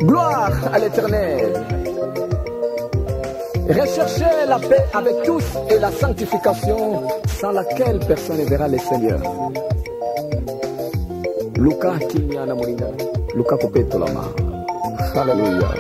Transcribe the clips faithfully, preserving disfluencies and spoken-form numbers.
Gloire à l'Éternel. Recherchez la paix avec tous et la sanctification sans laquelle personne ne verra le Seigneur. Luka Kinyana Moina, Luka Kopetolama. Alléluia.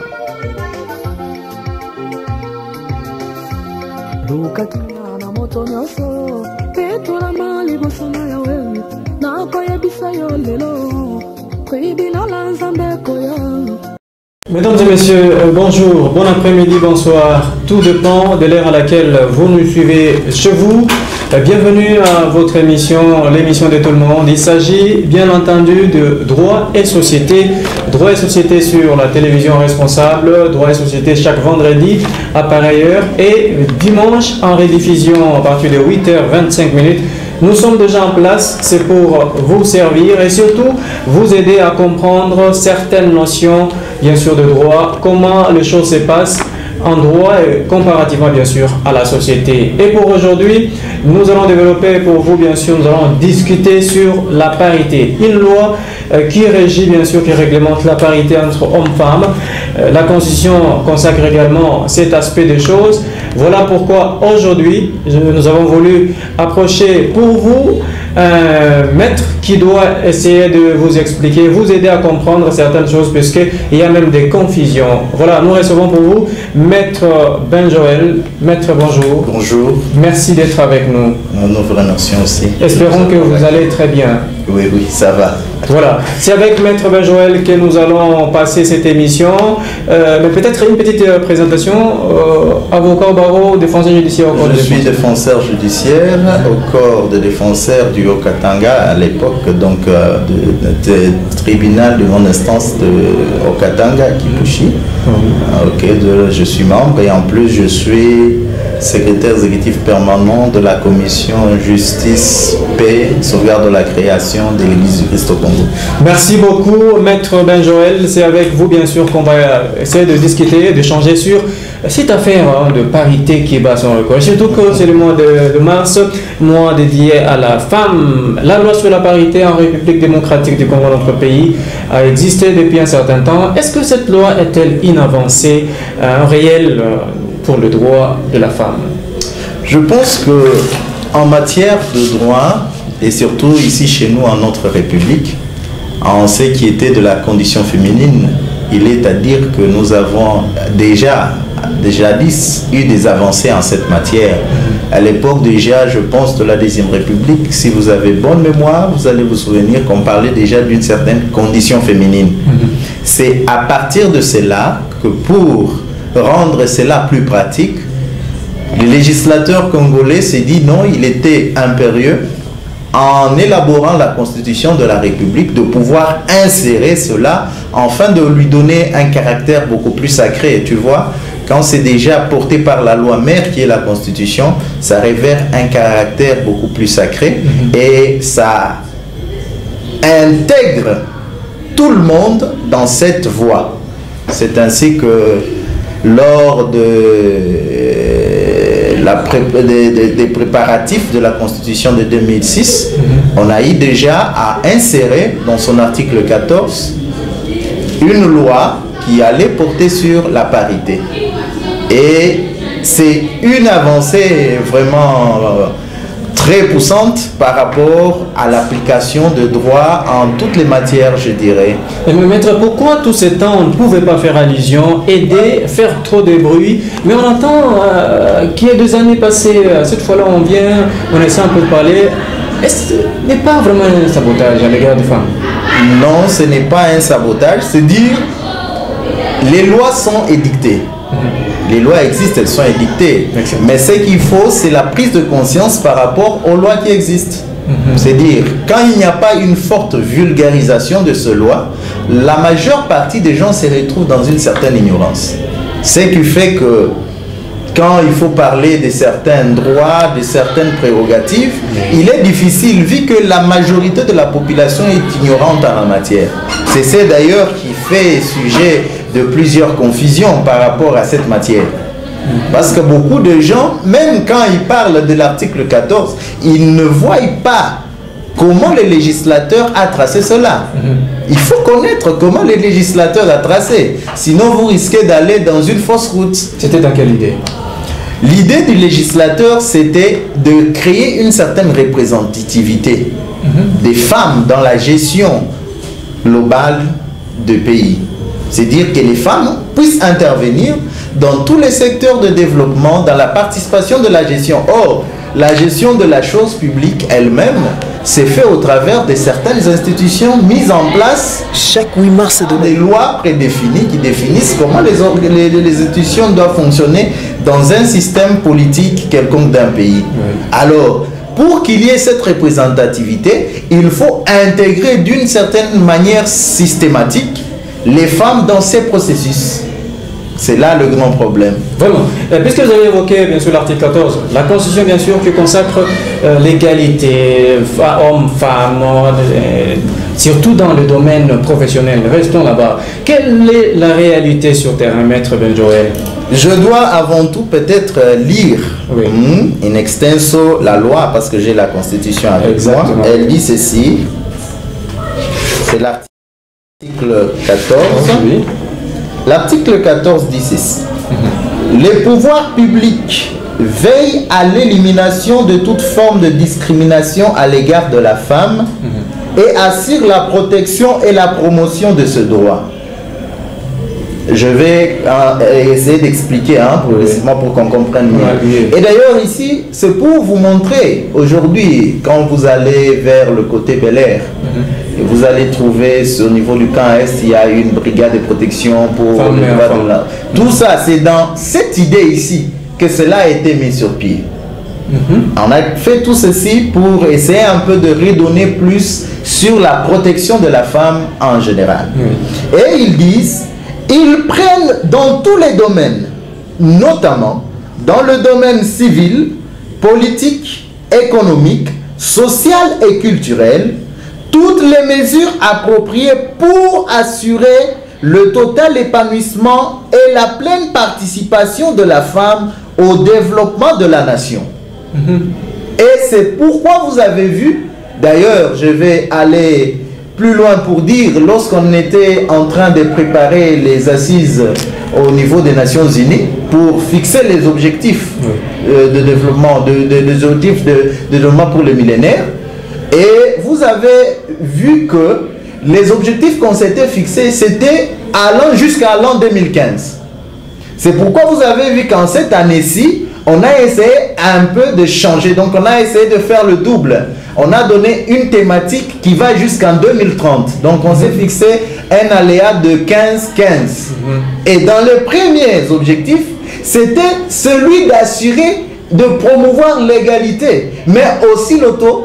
Luka Kinyana Motonyoso, Petolama Libosona Yawe, Nakoya Bisayo Lelo, Kribina Lanzambe Koya. Mesdames et messieurs, euh, bonjour, bon après-midi, bonsoir. Tout dépend de l'heure à laquelle vous nous suivez chez vous. Euh, bienvenue à votre émission, l'émission de tout le monde. Il s'agit bien entendu de droit et société. Droit et société sur la télévision responsable. Droit et société chaque vendredi à pareille heure. Et dimanche en rediffusion à partir de huit heures vingt-cinq minutes. Nous sommes déjà en place, c'est pour vous servir et surtout vous aider à comprendre certaines notions, bien sûr, de droit, comment les choses se passent en droit et comparativement, bien sûr, à la société. Et pour aujourd'hui, nous allons développer pour vous, bien sûr, nous allons discuter sur la parité. Une loi euh, qui régit, bien sûr, qui réglemente la parité entre hommes et femmes. Euh, la Constitution consacre également cet aspect des choses. Voilà pourquoi aujourd'hui, nous avons voulu approcher pour vous un maître qui doit essayer de vous expliquer, vous aider à comprendre certaines choses, puisqu'il y a même des confusions. Voilà, nous recevons pour vous Maître Ben Joël. Maître, bonjour. Bonjour. Merci d'être avec nous. Nous vous remercions aussi. Espérons que vous allez très bien. Oui, oui, ça va. Voilà, c'est avec Maître Ben Joël que nous allons passer cette émission. Euh, mais peut-être une petite euh, présentation. Euh, avocat au barreau, défenseur judiciaire au corps Je de suis défense. défenseur judiciaire au corps de défenseurs du Haut-Katanga à l'époque, donc euh, de, de, de tribunal de grande instance de Haut-Katanga, Kipushi. Mm-hmm. Ok, de, je suis membre et en plus je suis secrétaire exécutif permanent de la commission justice, paix, sauvegarde de la création de l'Église du Christ au Congo. Merci beaucoup, Maître Ben Joël. C'est avec vous, bien sûr, qu'on va essayer de discuter, d'échanger sur cette affaire hein, de parité qui bat son record. Surtout que c'est le mois de, de mars, mois dédié à la femme. La loi sur la parité en République démocratique du Congo, notre pays, a existé depuis un certain temps. Est-ce que cette loi est-elle inavancée, euh, réelle euh, pour le droit de la femme? Je pense que en matière de droit, et surtout ici chez nous en notre République, en ce qui était de la condition féminine, il est à dire que nous avons déjà, déjà dix, eu des avancées en cette matière. À l'époque déjà, je pense, de la Deuxième République, si vous avez bonne mémoire, vous allez vous souvenir qu'on parlait déjà d'une certaine condition féminine. Mm-hmm. C'est à partir de cela que pour rendre cela plus pratique, le législateur congolais s'est dit non, il était impérieux, en élaborant la constitution de la République, de pouvoir insérer cela afin de lui donner un caractère beaucoup plus sacré. Tu vois, quand c'est déjà porté par la loi mère qui est la constitution, ça révèle un caractère beaucoup plus sacré et ça intègre tout le monde dans cette voie. C'est ainsi que lors de la pré des, des, des préparatifs de la Constitution de deux mille six, mm-hmm. on a eu déjà à insérer dans son article quatorze une loi qui allait porter sur la parité. Et c'est une avancée vraiment euh, très poussante par rapport à l'application de droit en toutes les matières, je dirais. Mais maître, pourquoi tout ce temps on ne pouvait pas faire allusion, aider, faire trop de bruit? Mais on entend euh, qu'il y a deux années passées, cette fois-là on vient, on essaie un peu de parler. Est-ce que ce n'est pas vraiment un sabotage à l'égard des femmes? Non, ce n'est pas un sabotage, c'est dire les lois sont édictées. Mm-hmm. Les lois existent, elles sont édictées. Excellent. Mais ce qu'il faut, c'est la prise de conscience par rapport aux lois qui existent. Mm-hmm. C'est dire, quand il n'y a pas une forte vulgarisation de ces lois, la majeure partie des gens se retrouvent dans une certaine ignorance. Ce qui fait que quand il faut parler de certains droits, de certaines prérogatives, mm-hmm. il est difficile vu que la majorité de la population est ignorante en la matière. C'est ça d'ailleurs qui fait sujet de plusieurs confusions par rapport à cette matière. Parce que beaucoup de gens, même quand ils parlent de l'article quatorze, ils ne voient pas comment le législateur a tracé cela. Il faut connaître comment les législateurs l'ont tracé. Sinon, vous risquez d'aller dans une fausse route. C'était dans quelle idée? L'idée du législateur, c'était de créer une certaine représentativité mm-hmm. des femmes dans la gestion globale du pays. C'est-à-dire que les femmes puissent intervenir dans tous les secteurs de développement, dans la participation de la gestion. Or, la gestion de la chose publique elle-même s'est fait au travers de certaines institutions mises en place chaque huit mars de des lois prédéfinies qui définissent comment les, les, les institutions doivent fonctionner dans un système politique quelconque d'un pays. Oui. Alors, pour qu'il y ait cette représentativité, il faut intégrer d'une certaine manière systématique les femmes dans ces processus. C'est là le grand problème. Vraiment. Euh, puisque vous avez évoqué bien sûr l'article quatorze, la Constitution bien sûr qui consacre euh, l'égalité hommes-femmes, euh, surtout dans le domaine professionnel. Restons là-bas. Quelle est la réalité sur terrain, Maître Benjoël? Je dois avant tout peut-être lire oui. hmm, in extenso la loi parce que j'ai la Constitution avec Exactement. moi. Elle dit ceci. C'est l'article quatorze. Oui. L'article quatorze dit ceci. Mm-hmm. Les pouvoirs publics veillent à l'élimination de toute forme de discrimination à l'égard de la femme mm-hmm. et assurent la protection et la promotion de ce droit. Je vais euh, essayer d'expliquer hein, progressivement pour qu'on comprenne mieux. Ouais, oui. Et d'ailleurs ici, c'est pour vous montrer, aujourd'hui, quand vous allez vers le côté Bel Air, mm-hmm. vous allez trouver au niveau du camp Est, il y a une brigade de protection pour Femme le droit de la... Tout ça, c'est dans cette idée ici que cela a été mis sur pied. Mm-hmm. On a fait tout ceci pour essayer un peu de redonner plus sur la protection de la femme en général. Mm-hmm. Et ils disent... Ils prennent dans tous les domaines, notamment dans le domaine civil, politique, économique, social et culturel, toutes les mesures appropriées pour assurer le total épanouissement et la pleine participation de la femme au développement de la nation. Mm-hmm. Et c'est pourquoi vous avez vu, d'ailleurs je vais aller... plus loin pour dire, lorsqu'on était en train de préparer les assises au niveau des Nations Unies pour fixer les objectifs oui. euh, de développement, de, de, des objectifs de, de développement pour le millénaire, et vous avez vu que les objectifs qu'on s'était fixés, c'était allant jusqu'à l'an deux mille quinze. C'est pourquoi vous avez vu qu'en cette année-ci, on a essayé un peu de changer, donc on a essayé de faire le double. On a donné une thématique qui va jusqu'en deux mille trente. Donc on s'est fixé un aléa de quinze quinze. Mm-hmm. Et dans les premiers objectifs, c'était celui d'assurer, de promouvoir l'égalité, mais aussi l'auto,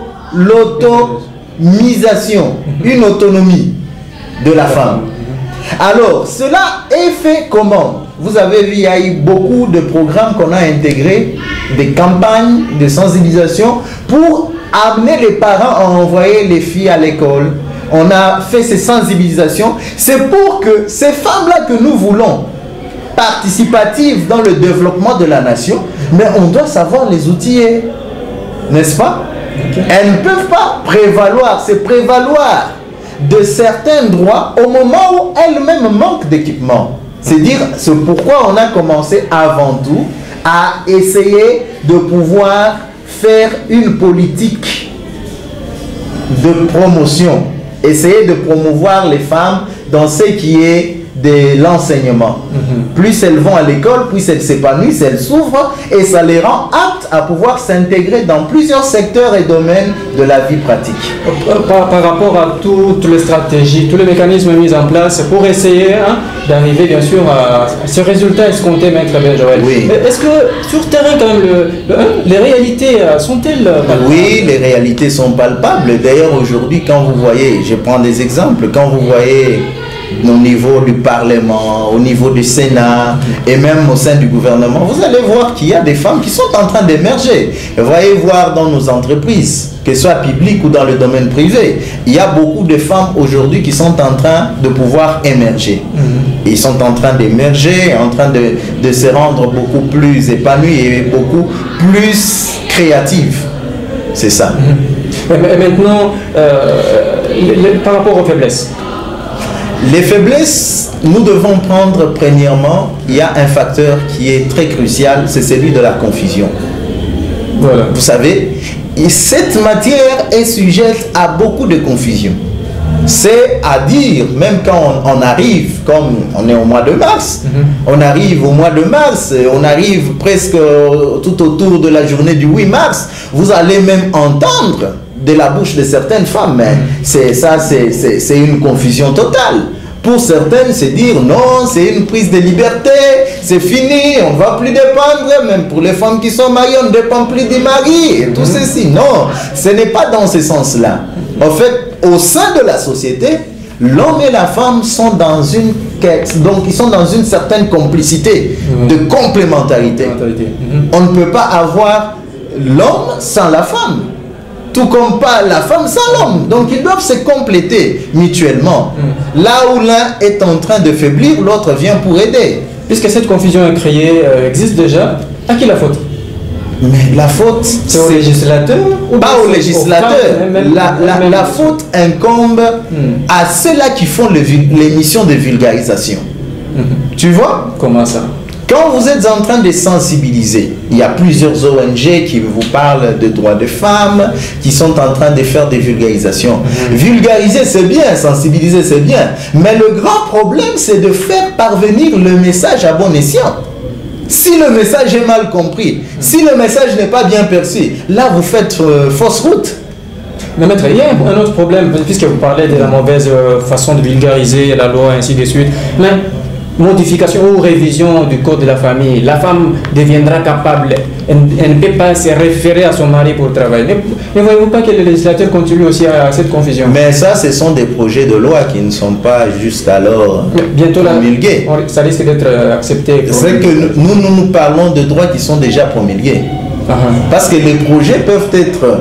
l'automisation, une autonomie de la femme. Alors, cela est fait comment? Vous avez vu, il y a eu beaucoup de programmes qu'on a intégrés, des campagnes de sensibilisation pour amener les parents à envoyer les filles à l'école. On a fait ces sensibilisations. C'est pour que ces femmes-là que nous voulons, participatives dans le développement de la nation, mais on doit savoir les outiller, n'est-ce pas? Okay. Elles ne peuvent pas prévaloir, c'est prévaloir de certains droits au moment où elles-mêmes manquent d'équipement. C'est dire, c'est pourquoi on a commencé avant tout à essayer de pouvoir faire une politique de promotion, essayer de promouvoir les femmes dans ce qui est de l'enseignement. Mm-hmm. Plus elles vont à l'école, plus elles s'épanouissent, elles s'ouvrent et ça les rend aptes à pouvoir s'intégrer dans plusieurs secteurs et domaines de la vie pratique. Par, par rapport à toutes les stratégies, tous les mécanismes mis en place pour essayer hein, d'arriver bien sûr à ce résultat escompté, Maître Benjoël. Oui. Est-ce que sur terrain quand même, le, le, hein, les réalités sont-elles palpables? Oui, les réalités sont palpables. D'ailleurs aujourd'hui, quand vous voyez, je prends des exemples, quand vous voyez au niveau du Parlement, au niveau du Sénat et même au sein du gouvernement, vous allez voir qu'il y a des femmes qui sont en train d'émerger. Vous allez voir dans nos entreprises, que ce soit public ou dans le domaine privé, il y a beaucoup de femmes aujourd'hui qui sont en train de pouvoir émerger. Mm-hmm. Ils sont en train d'émerger, en train de, de se rendre beaucoup plus épanouies et beaucoup plus créatives. C'est ça. Mm-hmm. Et maintenant, euh, les, les, par rapport aux faiblesses, Les faiblesses, nous devons prendre premièrement, il y a un facteur qui est très crucial, c'est celui de la confusion. Voilà. Vous savez, et cette matière est sujette à beaucoup de confusion. C'est à dire, même quand on, on arrive, comme on est au mois de mars, mm-hmm. on arrive au mois de mars, on arrive presque tout autour de la journée du huit mars, vous allez même entendre de la bouche de certaines femmes, mais c'est ça, c'est une confusion totale. Pour certaines, c'est dire non, c'est une prise de liberté, c'est fini, on ne va plus dépendre, même pour les femmes qui sont mariées, on ne dépend plus du mari, et tout mmh. ceci. Non, ce n'est pas dans ce sens-là. En fait, au sein de la société, l'homme et la femme sont dans une quête, donc ils sont dans une certaine complicité, mmh. de complémentarité. Mmh. On ne peut pas avoir l'homme sans la femme. Tout comme pas la femme sans l'homme. Donc ils doivent se compléter mutuellement. Mm. Là où l'un est en train de faiblir, l'autre vient pour aider. Puisque cette confusion est créée, euh, existe déjà, à qui la faute? Mais la faute, c'est au législateur ou pas au législateur. Même, la, la, même la faute incombe mm. à ceux-là qui font les, les missions de vulgarisation. Mm-hmm. Tu vois? Comment ça? Quand vous êtes en train de sensibiliser, il y a plusieurs O N G qui vous parlent de droits de femmes, qui sont en train de faire des vulgarisations. Mmh. Vulgariser, c'est bien, sensibiliser, c'est bien. Mais le grand problème, c'est de faire parvenir le message à bon escient. Si le message est mal compris, mmh. si le message n'est pas bien perçu, là, vous faites euh, fausse route. Mais maître, il y a un autre problème, puisque vous parlez de la mauvaise façon de vulgariser la loi, ainsi de suite. Mais modification ou révision du code de la famille, la femme deviendra capable, elle, elle ne peut pas se référer à son mari pour travailler. Mais ne voyez-vous pas que le législateur contribue aussi à cette confusion? Mais ça, ce sont des projets de loi qui ne sont pas jusqu'alors promulgués. Là, ça risque d'être accepté. C'est que nous, nous, nous parlons de droits qui sont déjà promulgués. Uh-huh. Parce que les projets peuvent être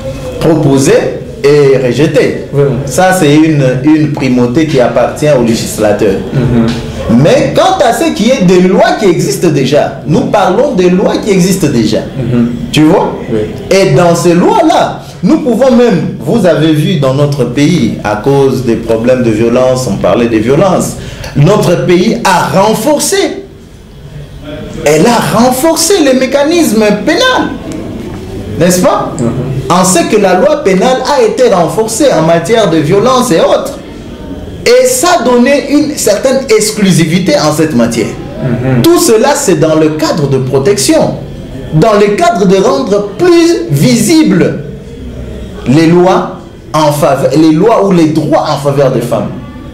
proposés et rejetés. Oui. Ça, c'est une, une primauté qui appartient au législateur. Uh-huh. Mais quant à ce qui est des lois qui existent déjà, nous parlons des lois qui existent déjà. Mm-hmm. Tu vois? Oui. Et dans ces lois-là, nous pouvons même, vous avez vu dans notre pays, à cause des problèmes de violence, on parlait des violences, notre pays a renforcé. Elle a renforcé les mécanismes pénals. N'est-ce pas? Mm-hmm. En ce que la loi pénale a été renforcée en matière de violence et autres. Et ça donnait une certaine exclusivité en cette matière. Mm-hmm. Tout cela, c'est dans le cadre de protection, dans le cadre de rendre plus visibles les lois, en faveur, les lois ou les droits en faveur des femmes.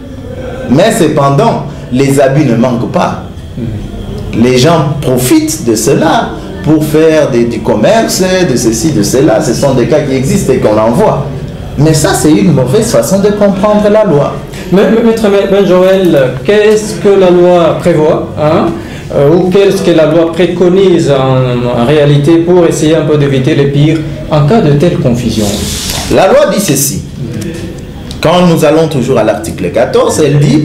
Mais cependant, les abus ne manquent pas. Mm-hmm. Les gens profitent de cela pour faire des, du commerce, de ceci, de cela. Ce sont des cas qui existent et qu'on en voit. Mais ça, c'est une mauvaise façon de comprendre la loi. Mais, Maître Ben Joël, qu'est-ce que la loi prévoit, hein, euh, ou qu'est-ce que la loi préconise en, en réalité pour essayer un peu d'éviter le pire en cas de telle confusion? La loi dit ceci. Quand nous allons toujours à l'article quatorze, elle dit: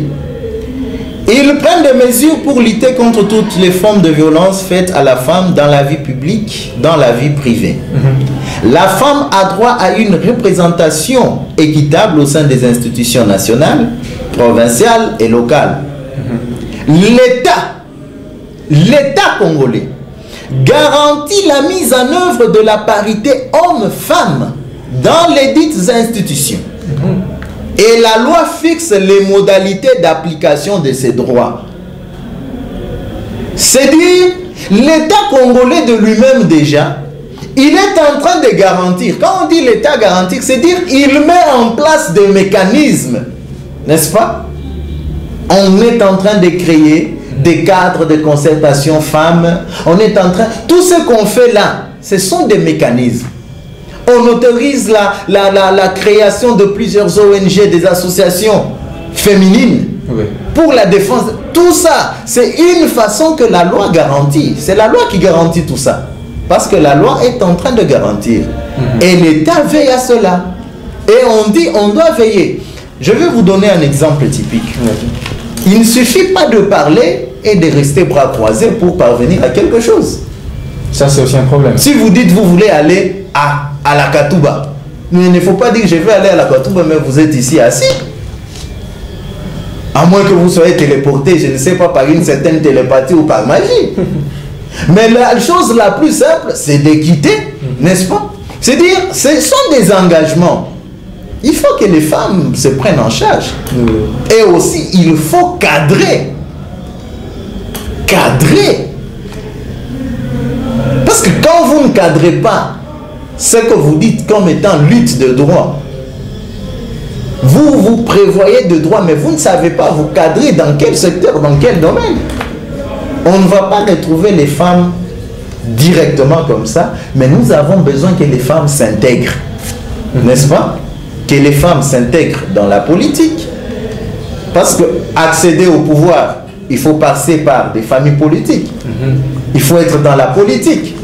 ils prennent des mesures pour lutter contre toutes les formes de violence faites à la femme dans la vie publique, dans la vie privée. Mm-hmm. La femme a droit à une représentation équitable au sein des institutions nationales, provinciales et locales. Mm-hmm. L'État, l'État congolais garantit la mise en œuvre de la parité homme-femme dans les dites institutions. Mm-hmm. Et la loi fixe les modalités d'application de ces droits. C'est dire, l'État congolais de lui-même déjà, il est en train de garantir. Quand on dit l'État garantir, c'est dire il met en place des mécanismes, n'est-ce pas? On est en train de créer des cadres de concertation femmes. On est en train... Tout ce qu'on fait là, ce sont des mécanismes. On autorise la, la, la, la création de plusieurs O N G, des associations féminines, oui, pour la défense. Tout ça, c'est une façon que la loi garantit. C'est la loi qui garantit tout ça. Parce que la loi est en train de garantir. Mm-hmm. Et l'État veille à cela. Et on dit, on doit veiller. Je vais vous donner un exemple typique. Mm-hmm. Il ne suffit pas de parler et de rester bras croisés pour parvenir à quelque chose. Ça, c'est aussi un problème. Si vous dites, vous voulez aller à, à la Katouba, mais il ne faut pas dire, je vais aller à la Katouba, mais vous êtes ici assis. À moins que vous soyez téléporté, je ne sais pas, par une certaine télépathie ou par magie. Mais la chose la plus simple, c'est d'équité, n'est-ce pas? C'est-à-dire, ce sont des engagements. Il faut que les femmes se prennent en charge. Et aussi, il faut cadrer. Cadrer. Parce que quand vous ne cadrez pas ce que vous dites comme étant lutte de droit, vous vous prévoyez de droit, mais vous ne savez pas vous cadrer dans quel secteur, dans quel domaine. On ne va pas retrouver les femmes directement comme ça, mais nous avons besoin que les femmes s'intègrent, n'est-ce pas? Que les femmes s'intègrent dans la politique. Parce que accéder au pouvoir, il faut passer par des familles politiques. Il faut être dans la politique.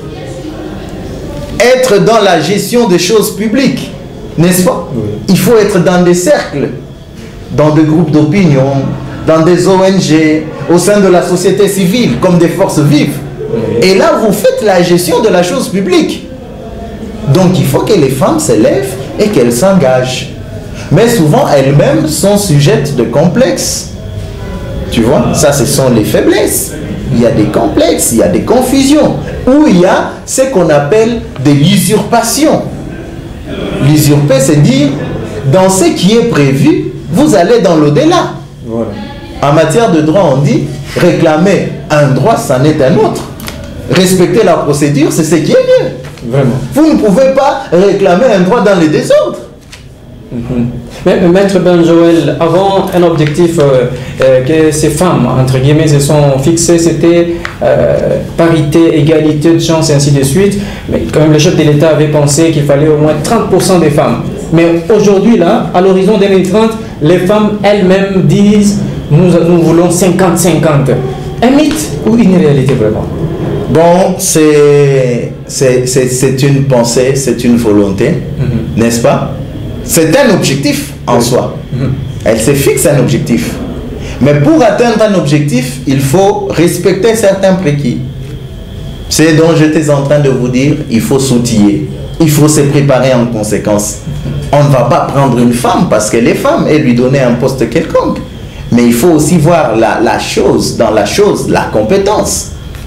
Être dans la gestion des choses publiques, n'est-ce pas? Il faut être dans des cercles, dans des groupes d'opinion, dans des O N G, au sein de la société civile, comme des forces vives. Et là, vous faites la gestion de la chose publique. Donc, il faut que les femmes se lèvent et qu'elles s'engagent. Mais souvent, elles-mêmes sont sujettes de complexes. Tu vois, ça, ce sont les faiblesses. Il y a des complexes, il y a des confusions, où il y a ce qu'on appelle de l'usurpation. L'usurper, c'est dire, dans ce qui est prévu, vous allez dans l'au-delà. Voilà. En matière de droit, on dit, réclamer un droit, c'en est un autre. Respecter la procédure, c'est ce qui est mieux. Vraiment. Vous ne pouvez pas réclamer un droit dans les désordres. Mm-hmm. Mais, Maître Benjoël, avant, un objectif euh, euh, que ces femmes, entre guillemets, se sont fixés, c'était euh, parité, égalité de chance et ainsi de suite. Mais quand même, le chef de l'État avait pensé qu'il fallait au moins trente pour cent des femmes. Mais aujourd'hui, là, à l'horizon deux mille trente, les femmes elles-mêmes disent nous, nous voulons cinquante cinquante. Un mythe ou une réalité vraiment? Bon, c'est une pensée, c'est une volonté, mm-hmm. n'est-ce pas? C'est un objectif en oui. soi. Mm-hmm. Elle se fixe un objectif. Mais pour atteindre un objectif, il faut respecter certains prérequis. C'est dont j'étais en train de vous dire, il faut s'outiller. Il faut se préparer en conséquence. On ne va pas prendre une femme parce qu'elle est femme et lui donner un poste quelconque. Mais il faut aussi voir la, la chose, dans la chose, la compétence.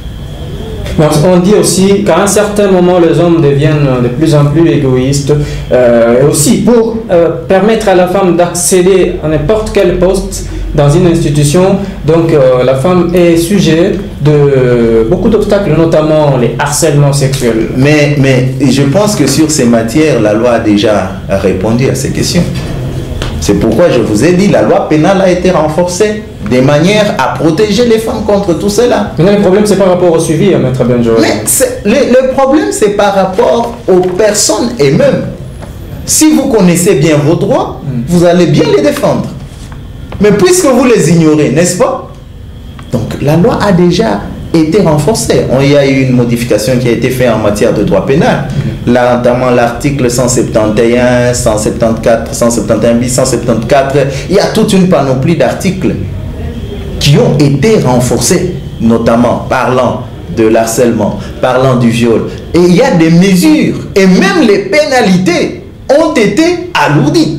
On dit aussi qu'à un certain moment, les hommes deviennent de plus en plus égoïstes. Euh, et aussi, pour euh, permettre à la femme d'accéder à n'importe quel poste dans une institution, donc euh, la femme est sujet de beaucoup d'obstacles, notamment les harcèlements sexuels. Mais, mais je pense que sur ces matières, la loi a déjà répondu à ces questions. C'est pourquoi je vous ai dit, la loi pénale a été renforcée de manière à protéger les femmes contre tout cela. Mais le problème, c'est par rapport au suivi, hein, Maître Benjoël. Mais le, le problème, c'est par rapport aux personnes elles-mêmes. Si vous connaissez bien vos droits, mm. vous allez bien les défendre. Mais puisque vous les ignorez, n'est-ce pas? Donc la loi a déjà été renforcée. Il y a eu une modification qui a été faite en matière de droit pénal. Mm. Là, notamment l'article cent soixante et onze, cent soixante-quatorze, cent soixante et un bis, cent soixante-quatorze. Il y a toute une panoplie d'articles qui ont été renforcés, notamment parlant de l'harcèlement, parlant du viol. Et il y a des mesures, et même les pénalités ont été alourdies.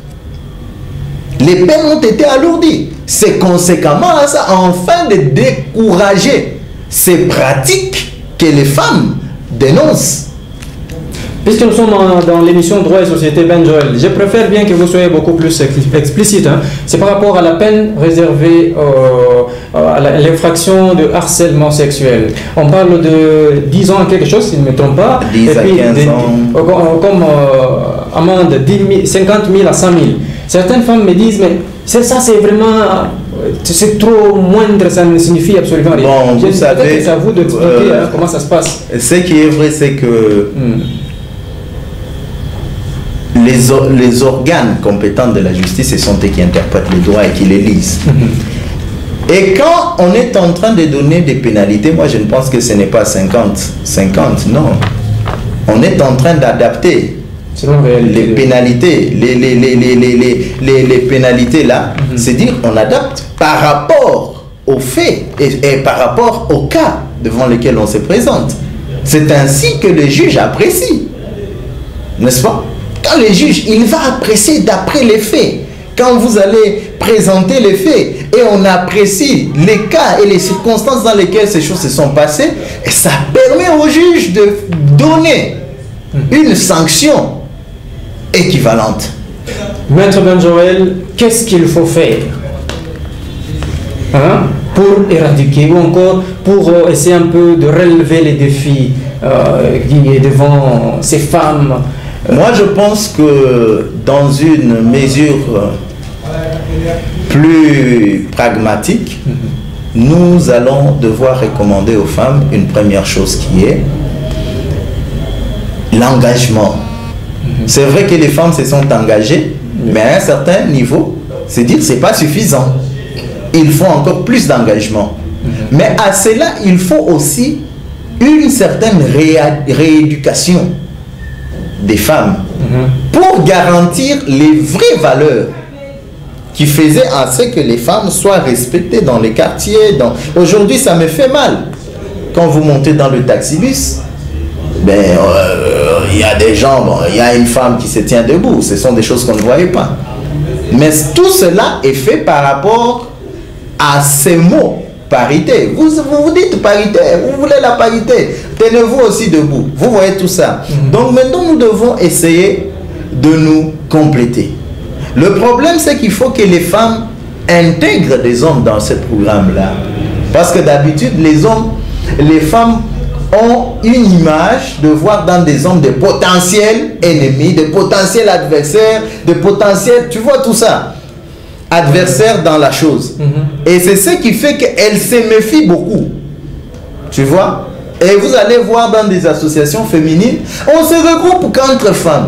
Les peines ont été alourdies. C'est conséquemment à ça, afin de décourager ces pratiques que les femmes dénoncent. Puisque nous sommes dans l'émission Droit et Société, Benjoël, je préfère bien que vous soyez beaucoup plus explicite. Hein. C'est par rapport à la peine réservée euh, à l'infraction de harcèlement sexuel. On parle de dix ans, quelque chose, si je ne me trompe pas. dix à quinze ans. Comme euh, amende cinquante mille à cent mille. Certaines femmes me disent, mais ça c'est vraiment... c'est trop moindre, ça ne signifie absolument rien. Bon, vous savez... C'est à vous d'expliquer euh, hein, comment ça se passe. Ce qui est vrai, c'est que... Hmm. Les, or les organes compétents de la justice, ce sont eux qui interprètent les droits et qui les lisent. Et quand on est en train de donner des pénalités, moi je ne pense que ce n'est pas cinquante cinquante, non. On est en train d'adapter les pénalités, les, les, les, les, les, les, les, les pénalités là, mm-hmm. c'est dire on adapte par rapport aux faits et, et par rapport au cas devant lequel on se présente. C'est ainsi que le juge apprécie, n'est-ce pas? Quand le juge, il va apprécier d'après les faits. quand vous allez présenter les faits et on apprécie les cas et les circonstances dans lesquelles ces choses se sont passées, et ça permet au juge de donner une sanction équivalente. Maître Benjoël, qu'est-ce qu'il faut faire hein, pour éradiquer ou encore pour euh, essayer un peu de relever les défis euh, qui est devant ces femmes? Moi, je pense que dans une mesure plus pragmatique, mm-hmm. nous allons devoir recommander aux femmes une première chose qui est l'engagement. Mm-hmm. C'est vrai que les femmes se sont engagées, mm-hmm. mais à un certain niveau, c'est dire que ce n'est pas suffisant. Il faut encore plus d'engagement. Mm-hmm. Mais à cela, il faut aussi une certaine ré rééducation des femmes mmh. pour garantir les vraies valeurs qui faisaient en ce que les femmes soient respectées dans les quartiers. Dans... Aujourd'hui, ça me fait mal. Quand vous montez dans le taxibus, ben, euh, il y a des gens, bon, il y a une femme qui se tient debout. Ce sont des choses qu'on ne voyait pas. Mais tout cela est fait par rapport à ces mots. Parité, vous, vous vous dites parité, vous voulez la parité, tenez-vous aussi debout, vous voyez tout ça. Mm-hmm. Donc maintenant nous devons essayer de nous compléter. Le problème c'est qu'il faut que les femmes intègrent des hommes dans ce programme-là. Parce que d'habitude les hommes, les femmes ont une image de voir dans des hommes des potentiels ennemis, des potentiels adversaires, des potentiels, tu vois tout ça. Adversaire dans la chose. Mm-hmm. Et c'est ce qui fait qu'elle se méfie beaucoup. Tu vois? Et vous allez voir dans des associations féminines, on se regroupe qu'entre femmes.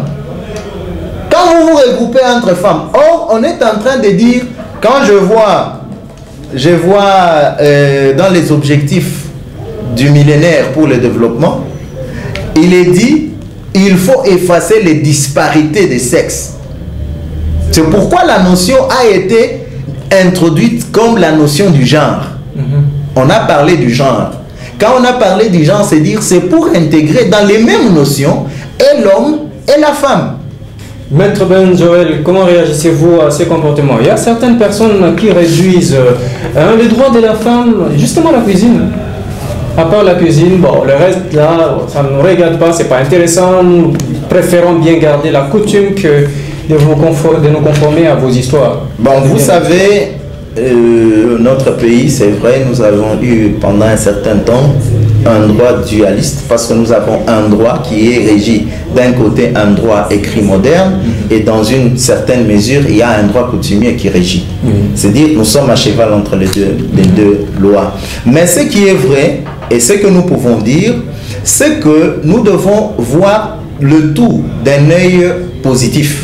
Quand vous vous regroupez entre femmes, or on est en train de dire, quand je vois, je vois euh, dans les objectifs du millénaire pour le développement, il est dit, il faut effacer les disparités des sexes. C'est pourquoi la notion a été introduite comme la notion du genre. Mm-hmm. On a parlé du genre. Quand on a parlé du genre, c'est dire c'est pour intégrer dans les mêmes notions et l'homme et la femme. Maître Benjoël, comment réagissez-vous à ces comportements? Il y a certaines personnes qui réduisent euh, les droits de la femme, justement la cuisine. À part la cuisine, bon, le reste là, ça ne nous regarde pas, c'est pas intéressant. Nous préférons bien garder la coutume que de, vous de nous conformer à vos histoires. Bon, vous savez, euh, notre pays, c'est vrai, nous avons eu pendant un certain temps un droit dualiste parce que nous avons un droit qui est régi d'un côté un droit écrit moderne et dans une certaine mesure il y a un droit coutumier qui régit. Mmh. C'est-à-dire nous sommes à cheval entre les deux, les deux lois. Mais ce qui est vrai et ce que nous pouvons dire, c'est que nous devons voir le tout d'un œil positif.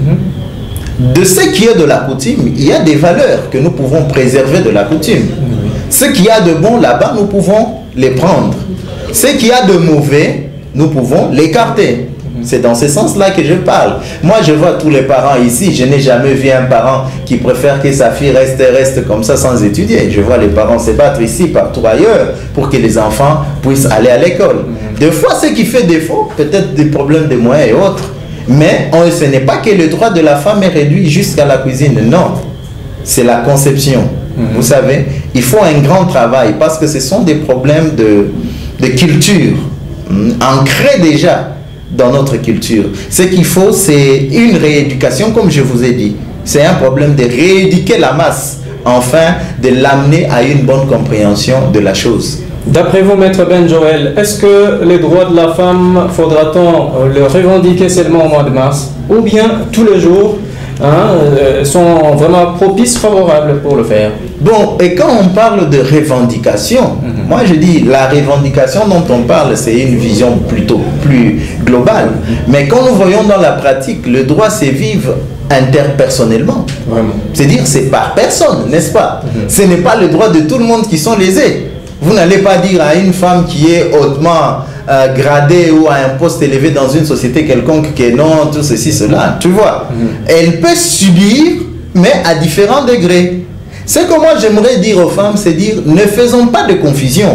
Mmh. De ce qui est de la coutume, il y a des valeurs que nous pouvons préserver de la coutume. Mmh. Ce qu'il y a de bon là-bas, nous pouvons les prendre. Ce qu'il y a de mauvais, nous pouvons l'écarter. Mmh. C'est dans ce sens-là que je parle. Moi, je vois tous les parents ici. Je n'ai jamais vu un parent qui préfère que sa fille reste, reste comme ça sans étudier. Je vois les parents se battre ici, partout ailleurs, pour que les enfants puissent aller à l'école. Mmh. Des fois, ce qui fait défaut, peut-être des problèmes de moyens et autres. Mais on, ce n'est pas que le droit de la femme est réduit jusqu'à la cuisine. Non, c'est la conception. Mmh. Vous savez, il faut un grand travail parce que ce sont des problèmes de, de culture, mmh, ancrés déjà dans notre culture. Ce qu'il faut, c'est une rééducation, comme je vous ai dit. C'est un problème de rééduquer la masse, afin de l'amener à une bonne compréhension de la chose. D'après vous, Maître Benjoël, est-ce que les droits de la femme, faudra-t-on les revendiquer seulement au mois de mars ou bien tous les jours hein, sont vraiment propices, favorables pour le faire? Bon, et quand on parle de revendication, mm-hmm. moi je dis la revendication dont on parle, c'est une vision plutôt plus globale. Mm-hmm. Mais quand nous voyons dans la pratique, le droit se vive interpersonnellement. C'est-à-dire c'est par personne, n'est-ce pas? Mm-hmm. Ce n'est pas le droit de tout le monde qui sont lésés. Vous n'allez pas dire à une femme qui est hautement euh, gradée ou à un poste élevé dans une société quelconque que non, tout ceci, cela. Tu vois, mm-hmm. elle peut subir, mais à différents degrés. Ce que moi j'aimerais dire aux femmes, c'est dire ne faisons pas de confusion.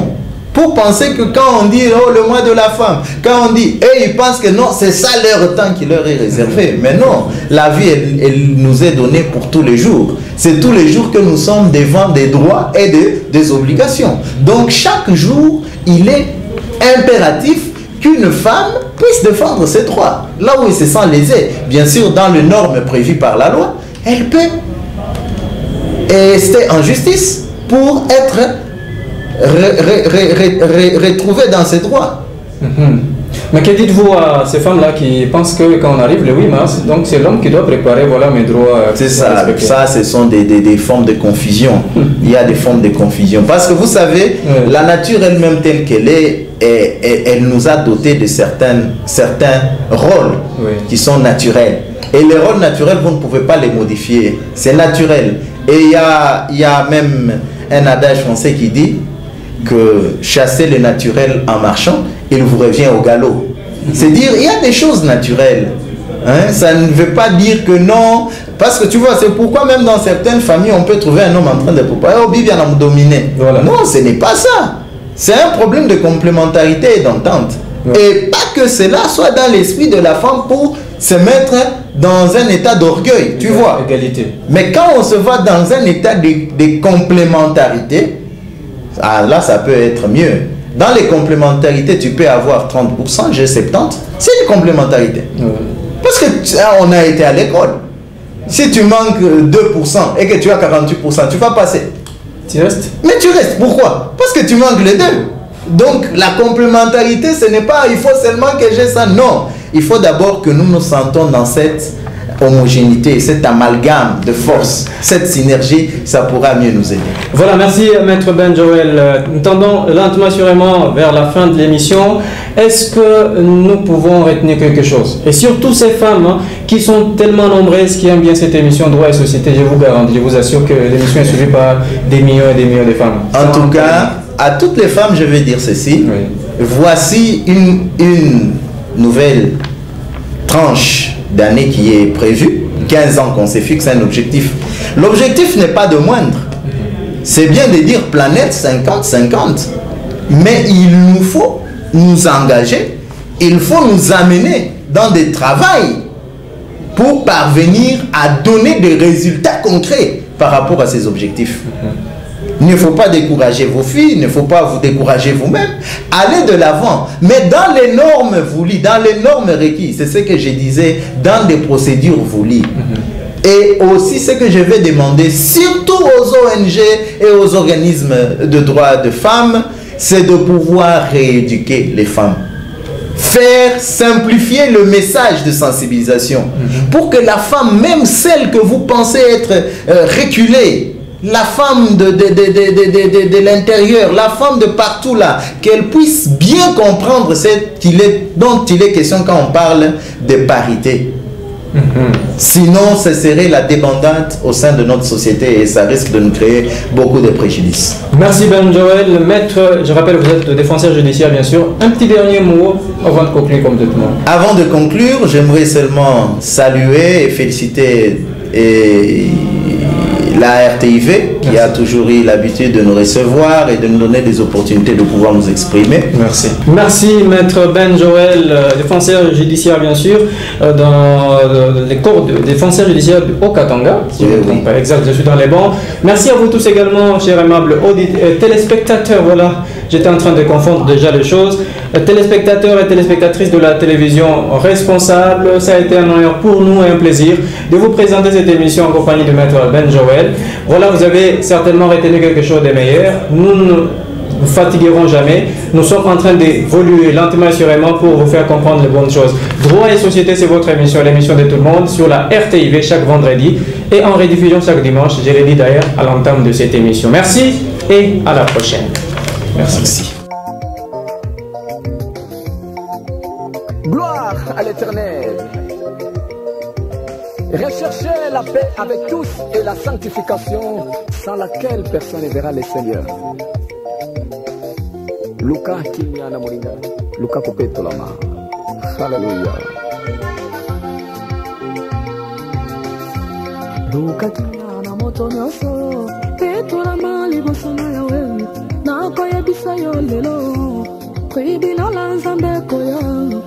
pour penser que quand on dit oh, le mois de la femme, quand on dit, et ils pensent que non, c'est ça leur temps qui leur est réservé. Mais non, la vie, elle, elle nous est donnée pour tous les jours. C'est tous les jours que nous sommes devant des droits et des, des obligations. Donc chaque jour, il est impératif qu'une femme puisse défendre ses droits. Là où il se sent lésé, bien sûr, dans les normes prévues par la loi, elle peut rester en justice pour être retrouvée dans ses droits. Mm-hmm. Mais que dites-vous à ces femmes-là qui pensent que quand on arrive le huit mars, donc c'est l'homme qui doit préparer, voilà mes droits. C'est ça, ça ce sont des, des, des formes de confusion. Il y a des formes de confusion. Parce que vous savez, oui. la nature elle-même telle qu'elle est, et, et, elle nous a doté de certaines, certains rôles oui. qui sont naturels. Et les rôles naturels, vous ne pouvez pas les modifier. C'est naturel. Et il y a, il y a même un adage français qui dit que chasser le naturel en marchant, il vous revient au galop. C'est dire, il y a des choses naturelles. Hein? Ça ne veut pas dire que non. Parce que tu vois, c'est pourquoi même dans certaines familles, on peut trouver un homme en train de préparer. Oh, Bibi, on a dominé. Voilà. Non, ce n'est pas ça. C'est un problème de complémentarité et d'entente. Ouais. Et pas que cela soit dans l'esprit de la femme pour se mettre dans un état d'orgueil, tu vois. Égalité. Mais quand on se voit dans un état de, de complémentarité, ah, là, ça peut être mieux. Dans les complémentarités, tu peux avoir trente pour cent, j'ai soixante-dix. C'est une complémentarité. Ouais. Parce que on a été à l'école. Si tu manques deux pour cent et que tu as quarante-huit pour cent, tu vas passer. Tu restes? Mais tu restes. Pourquoi? Parce que tu manques les deux. Donc, la complémentarité, ce n'est pas il faut seulement que j'ai ça. Non. Il faut d'abord que nous nous sentons dans cette homogénéité, cet amalgame de force, cette synergie, ça pourra mieux nous aider. Voilà, merci Maître Ben Joël. Nous tendons lentement sûrement vers la fin de l'émission. Est-ce que nous pouvons retenir quelque chose? Et surtout ces femmes hein, qui sont tellement nombreuses, qui aiment bien cette émission Droit et Société, je vous garantis, je vous assure que l'émission est suivie par des millions et des millions de femmes. En tout cas, à toutes les femmes, je vais dire ceci. Oui. Voici une, une nouvelle tranche d'année qui est prévue, quinze ans qu'on s'est fixé un objectif. L'objectif n'est pas de moindre. C'est bien de dire planète cinquante cinquante. Mais il nous faut nous engager, il faut nous amener dans des travails pour parvenir à donner des résultats concrets par rapport à ces objectifs. Il ne faut pas décourager vos filles, il ne faut pas vous décourager vous-même. Allez de l'avant, mais dans les normes voulues, dans les normes requises. C'est ce que je disais, dans des procédures voulues. Mm-hmm. Et aussi ce que je vais demander, surtout aux O N G et aux organismes de droits de femmes, c'est de pouvoir rééduquer les femmes. Faire simplifier le message de sensibilisation. Mm-hmm. Pour que la femme, même celle que vous pensez être euh, reculée, la femme de, de, de, de, de, de, de l'intérieur, la femme de partout là, qu'elle puisse bien comprendre ce qu'il est, dont il est question quand on parle de parité. Mm-hmm. Sinon, ce serait la débandade au sein de notre société et ça risque de nous créer beaucoup de préjudices. Merci Ben Joël. Maître, je rappelle, vous êtes défenseur judiciaire bien sûr. Un petit dernier mot avant de conclure complètement. Avant de conclure, j'aimerais seulement saluer et féliciter et la R T I V qui Merci. a toujours eu l'habitude de nous recevoir et de nous donner des opportunités de pouvoir nous exprimer. Merci. Merci Maître Ben Joël, euh, défenseur judiciaire bien sûr, euh, dans euh, les corps de défenseur judiciaire du Haut-Katanga, si oui, je ne me trompe pas. Exact, je suis dans les bancs. Merci à vous tous également, chers aimables euh, téléspectateurs. Voilà, j'étais en train de confondre déjà les choses. Euh, téléspectateurs et téléspectatrices de la télévision responsable, ça a été un honneur pour nous et un plaisir de vous présenter cette émission en compagnie de Maître Ben Joël. Voilà, vous avez certainement retenu quelque chose de meilleur. Nous ne nous fatiguerons jamais. Nous sommes en train d'évoluer lentement et sûrement pour vous faire comprendre les bonnes choses. Droit et Société, c'est votre émission, l'émission de tout le monde, sur la R T I V chaque vendredi et en rediffusion chaque dimanche. Je l'ai dit d'ailleurs à l'entame de cette émission. Merci et à la prochaine. Merci. Merci. Gloire à l'Éternel. Recherchez la paix avec tous et la sanctification sans laquelle personne ne verra le Seigneur. Luka Kimya Namoringa, Luka Kopeto Lama. Alléluia. Luka Kimya Namoto Nyoso, petolama liboso na yawe nakoyebisa yo lelo tribunal nzambe koya